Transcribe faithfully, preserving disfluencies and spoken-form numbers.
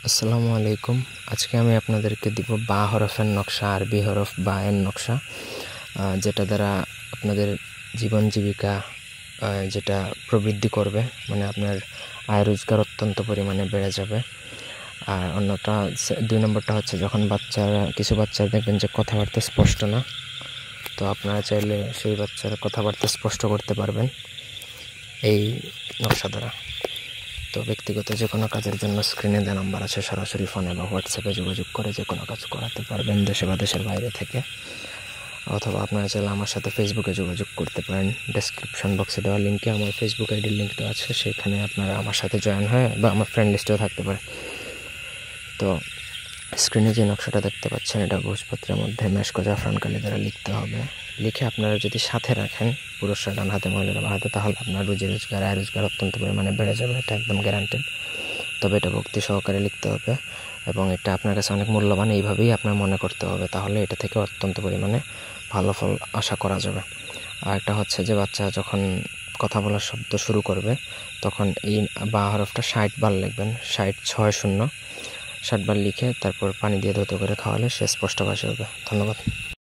আসসালামু আলাইকুম। আজকে আমি আপনাদেরকে দিব বা হরফের নকশা, আরবি হরফ বা এর নকশা, যেটা দ্বারা আপনাদের জীবন জীবিকা যেটা প্রবৃদ্ধি করবে, মানে আপনার আয় রোজগার অত্যন্ত পরিমাণে বেড়ে যাবে। আর অন্যটা দুই নম্বরটা হচ্ছে, যখন বাচ্চারা কিছু বাচ্চা দেখবেন যে কথাবার্তা স্পষ্ট না, তো আপনারা চাইলে সেই বাচ্চার কথাবার্তা স্পষ্ট করতে পারবেন এই নকশা দ্বারা। তো ব্যক্তিগত যে কোনো কাজের জন্য স্ক্রিনে দেওয়া নাম্বার আছে, সরাসরি ফোনে বা হোয়াটসঅ্যাপে যোগাযোগ করে যে কোনো কাজ করাতে পারবেন, দেশে বা দেশের বাইরে থেকে। অথবা আপনারা চাইলে আমার সাথে ফেসবুকে যোগাযোগ করতে পারেন। ডেসক্রিপশন বক্সে দেওয়া লিঙ্কে আমার ফেসবুক আইডির লিঙ্কটা আছে, সেখানে আপনারা আমার সাথে জয়েন হয় বা আমার ফ্রেন্ড লিস্টেও থাকতে পারে। তো স্ক্রিনে যে নকশাটা দেখতে পাচ্ছেন, এটা ভোজপত্রের মধ্যে মেশকো জাফরান কালি দ্বারা লিখতে হবে। লিখে আপনারা যদি সাথে রাখেন, পুরুষরা ডান হাতে, মহিলারা বাঁ হাতে, তাহলে আপনার রুজি রোজগার, আয় রোজগার অত্যন্ত পরিমাণে বেড়ে যাবে। এটা একদম গ্যারান্টেড। তবে এটা ভক্তি সহকারে লিখতে হবে এবং এটা আপনার কাছে অনেক মূল্যবান, এইভাবেই আপনার মনে করতে হবে, তাহলে এটা থেকে অত্যন্ত পরিমাণে ভালো ফল আশা করা যাবে। আর একটা হচ্ছে যে, বাচ্চা যখন কথা বলার শব্দ শুরু করবে, তখন এই বা হরফটা ষাট বার লিখবেন, ষাট ছয় শূন্য ষাট বার লিখে তারপর পানি দিয়ে ধৌত করে খাওয়ালে সে স্পষ্ট ভাষী হবে। ধন্যবাদ।